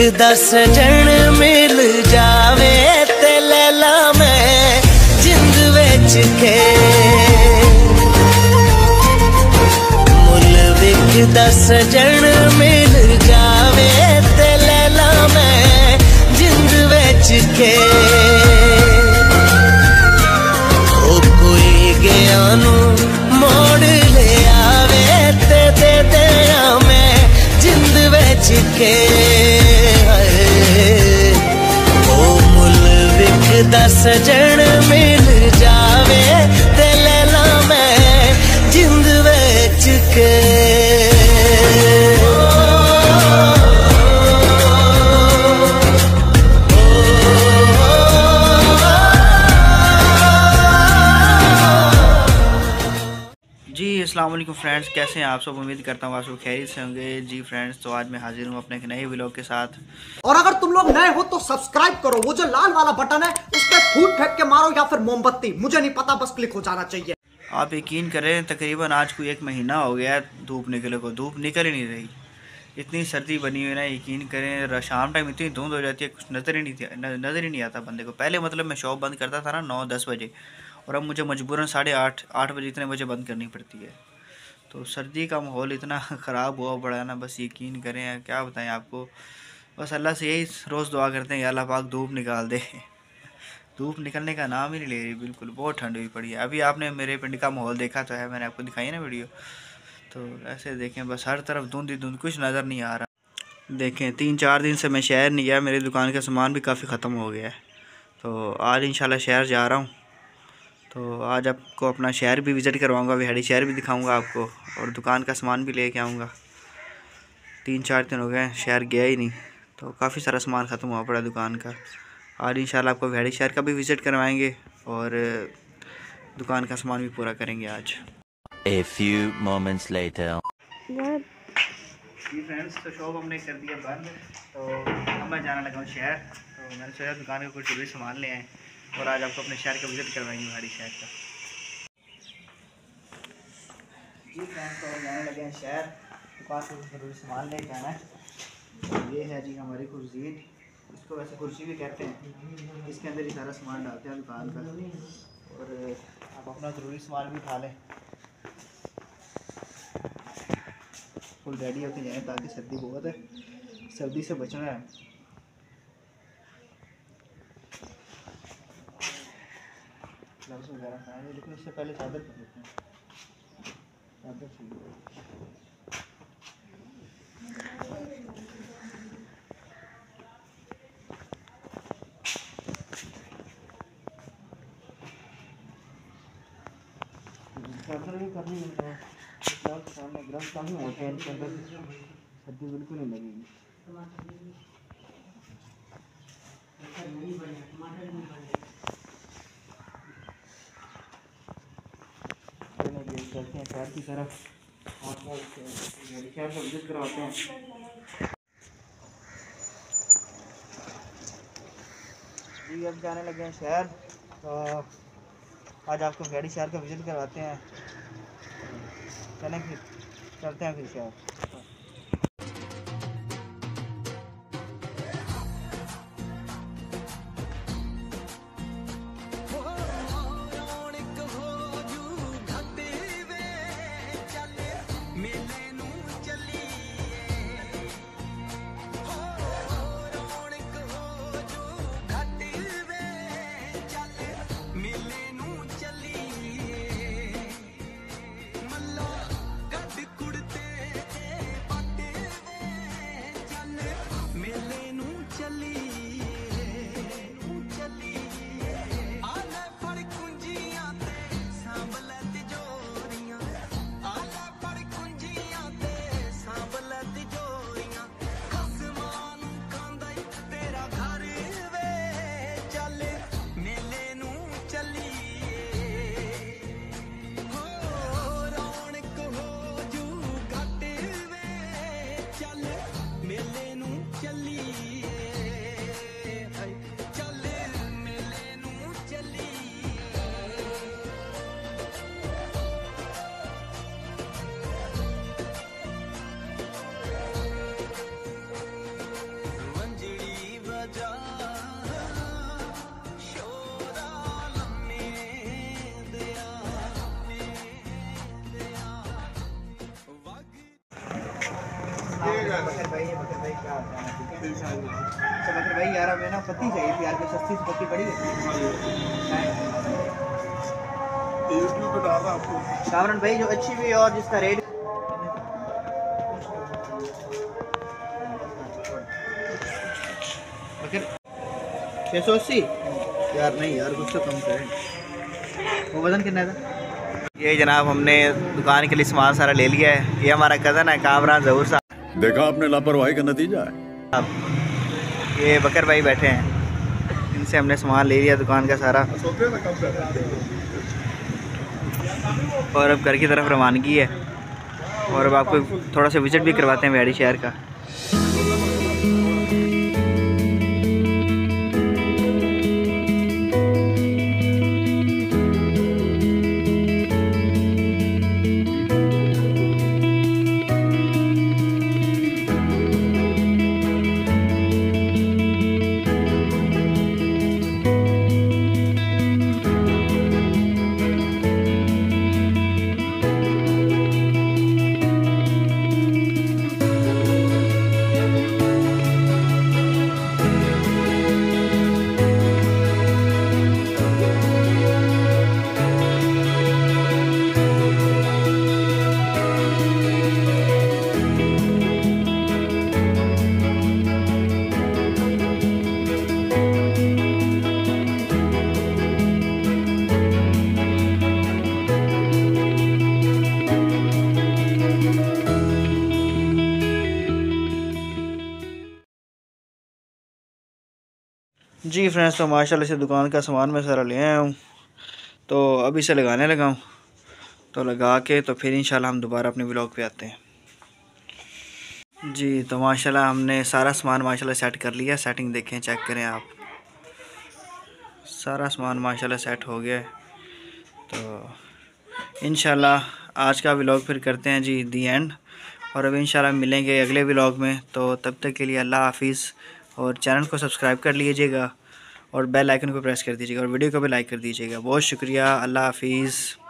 दा सजन मिल जावे ते लैला मैं जिंद विच के मुल विकदा सजन मिल जावे ते लैला मैं जिंद विच के ओ कोई गया नू मोड़ ले आवे ते दे दिया मैं जिंद विच के दा सजन मिल जावे ते लैला मैं जिंद विच के जी अस्सलाम वालेकुम फ्रेंड्स, कैसे हैं आप सब। उम्मीद करता हूँ आप सब खैरियत से होंगे। जी फ्रेंड्स, तो आज मैं हाजिर हूँ अपने एक नए व्लॉग के साथ। और अगर तुम लोग नए हो तो सब्सक्राइब करो, वो जो लाल वाला बटन है उस पर फूट फेंक के मारो या फिर मोमबत्ती, मुझे नहीं पता, बस क्लिक हो जाना चाहिए। आप यकीन करें तकरीबन आज कोई 1 महीना हो गया है धूप निकले को, धूप निकल ही नहीं रही। इतनी सर्दी बनी हुई ना, यकीन करें शाम टाइम इतनी धुंध हो जाती है, कुछ नज़र ही नहीं आता बंदे को। पहले मतलब मैं शॉप बंद करता था ना 9-10 बजे, और अब मुझे मजबूरन 8:30 बजे इतने बजे बंद करनी पड़ती है। तो सर्दी का माहौल इतना ख़राब हुआ पड़ा है ना, बस यकीन करें, क्या बताएं आपको। बस अल्लाह से यही रोज़ दुआ करते हैं कि अल्लाह पाक धूप निकाल दे। धूप निकलने का नाम ही नहीं ले रही, बिल्कुल बहुत ठंड हुई पड़ी है। अभी आपने मेरे पिंड का माहौल देखा तो है, मैंने आपको दिखाई ना वीडियो। तो ऐसे देखें, बस हर तरफ धुंध ही धुंध, कुछ नज़र नहीं आ रहा। देखें 3-4 दिन से मैं शहर नहीं गया, मेरी दुकान का सामान भी काफ़ी ख़त्म हो गया है। तो आज इंशाल्लाह शहर जा रहा हूँ। तो आज आपको अपना शहर भी विज़िट करवाऊँगा, विहाड़ी शहर भी दिखाऊँगा आपको, और दुकान का सामान भी लेके आऊँगा। 3-4 दिन हो गए शहर गया ही नहीं, तो काफ़ी सारा सामान ख़त्म हुआ पड़ा दुकान का। आज इंशाल्लाह आपको विहाड़ी शहर का भी विज़िट करवाएंगे और दुकान का सामान भी पूरा करेंगे आज। A few moments later. जी फ्रेंड्स, तो शॉप हमने कर दिया बंद, तो अब मैं जाना लगा हूँ शहर। तो मैंने सोचा दुकान का कुछ जरूरी सामान ले आए और आज आपको अपने शहर का विज़िट करवाएंगे, हमारी शहर का। जी फ्रेंड्स, तो जाने लगे हैं शहर, दुकान से कुछ जरूरी सामान लेके आना है। ये है जी हमारी कुर्सी, इसको वैसे कुर्सी भी कहते हैं। इसके अंदर ही सारा सामान डालते हैं दुकान का, और आप अपना ज़रूरी सामान भी उठा लें, फुल रेडी होके जाएँ, ताकि सर्दी बहुत है, सर्दी से बचना है। ग्लव्स वगैरह खाएंगे, लेकिन उससे पहले चादर पहन लेते हैं, चादर चाहिए। चादर भी करनी है, सामने ग्लव्स कम ही होते हैं, इनके अंदर सर्दी बिल्कुल नहीं लगेगी। चलते हैं शहर की तरफ, शहर का विजिट करवाते हैं। जी अब जाने लगे हैं शहर, तो आज आपको विहाड़ी शहर का विजिट करवाते हैं। चलें फिर, चलते हैं फिर शहर। तो बकर भाई यार हमें ना पत्ती चाहिए थी यार, कोई सस्ती सी पत्ती पड़ी है यूट्यूब पे डाल रहा आपको। कामरान भाई जो अच्छी भी और जिसका रेट बकर 680 यार, नहीं यार कुछ तो कम करें। वो वजन कितना था? ये जनाब हमने दुकान के लिए सामान सारा ले लिया है। ये हमारा कज़न है कामरान ज़हूर साहब। देखा आपने लापरवाही का नतीजा है। अब ये बकर भाई बैठे हैं, इनसे हमने सामान ले लिया दुकान का सारा, और अब घर की तरफ रवानगी है। और अब आपको थोड़ा सा विजिट भी करवाते हैं वैड़ी शहर का। जी फ्रेंड्स, तो माशाल्लाह से दुकान का सामान मैं सारा ले आया हूँ, तो अब इसे लगाने लगा हूँ। तो लगा के तो फिर इंशाल्लाह हम दोबारा अपने व्लॉग पे आते हैं। जी तो माशाल्लाह हमने सारा सामान माशाल्लाह सेट कर लिया। सेटिंग देखें, चेक करें आप, सारा सामान माशाल्लाह सेट हो गया है। तो इंशाल्लाह आज का व्लॉग फिर करते हैं जी दी एंड, और अब इंशाल्लाह मिलेंगे अगले व्लॉग में। तो तब तक के लिए अल्लाह हाफिज़, और चैनल को सब्सक्राइब कर लीजिएगा और बेल आइकन को प्रेस कर दीजिएगा और वीडियो को भी लाइक कर दीजिएगा। बहुत शुक्रिया, अल्लाह हाफिज़।